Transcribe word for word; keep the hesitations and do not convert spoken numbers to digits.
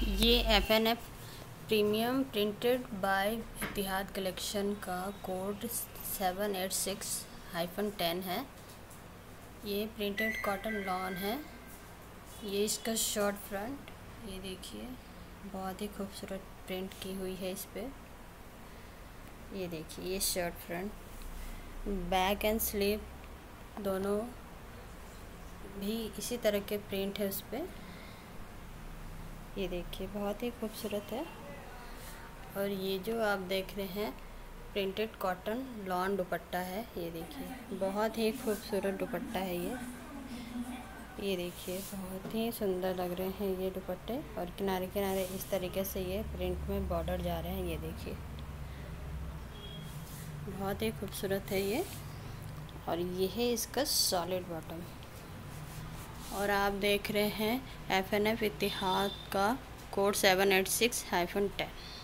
ये F N F premium printed by Ittehad collection का code seven eight six hyphen ten है। ये printed cotton lawn है। ये इसका शॉर्ट फ्रंट, ये देखिए बहुत ही खूबसूरत प्रिंट की हुई है इस पे। ये देखिए ये shirt front, back and sleeve दोनों भी इसी तरह के प्रिंट है उस पे। ये देखिए बहुत ही खूबसूरत है। और ये जो आप देख रहे हैं प्रिंटेड कॉटन लॉन दुपट्टा है। ये देखिए बहुत ही खूबसूरत दुपट्टा है ये ये देखिए बहुत ही सुंदर लग रहे हैं ये दुपट्टे। और किनारे किनारे इस तरीके से ये प्रिंट में बॉर्डर जा रहे हैं। ये देखिए बहुत ही खूबसूरत है ये। और ये है इसका सॉलिड बॉटम। और आप देख रहे हैं एफ एन एफ इतिहाद का code seven eight six hyphen ten.